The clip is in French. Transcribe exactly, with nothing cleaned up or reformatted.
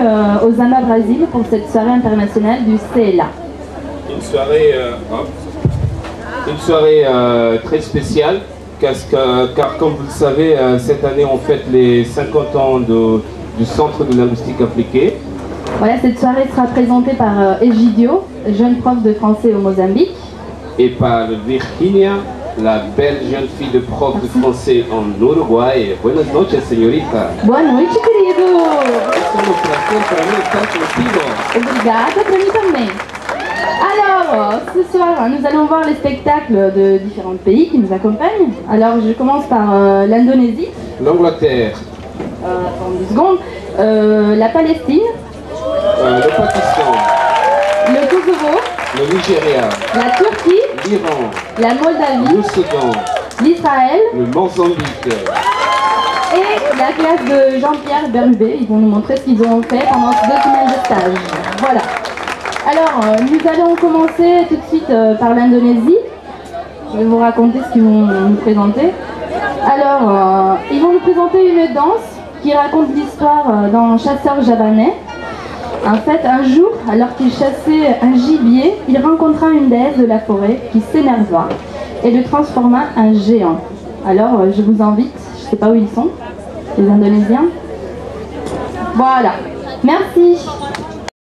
euh, au Zama Brésil pour cette soirée internationale du C L A. Une soirée, euh, hop, une soirée euh, très spéciale, car, car comme vous le savez, euh, cette année on fête les cinquante ans de, du Centre de linguistique appliquée. Voilà, cette soirée sera présentée par euh, Egidio, jeune prof de français au Mozambique. Et par Virginia, la belle jeune fille de prof de français en Uruguay. Buenas noches, señorita. Boa noite, querido. C'est un plaisir para mí estar contigo. Obrigada, para mim também. Alors, ce soir, nous allons voir les spectacles de différents pays qui nous accompagnent. Alors, je commence par euh, l'Indonésie. L'Angleterre. Euh, attends deux secondes. Euh, la Palestine. Euh, le Pakistan. Le Kosovo. Le Nigeria. La Turquie. L'Iran. La Moldavie. Le Soudan. L'Israël. Le Mozambique. Et la classe de Jean-Pierre Berubé. Ils vont nous montrer ce qu'ils ont fait pendant deux semaines de stage. Voilà. Alors, euh, nous allons commencer tout de suite euh, par l'Indonésie. Je vais vous raconter ce qu'ils vont nous présenter. Alors, euh, ils vont nous présenter une danse qui raconte l'histoire euh, d'un chasseur javanais. En fait, un jour, alors qu'il chassait un gibier, il rencontra une déesse de la forêt qui s'énerva et le transforma en géant. Alors, euh, je vous invite, je ne sais pas où ils sont, les Indonésiens. Voilà. Merci.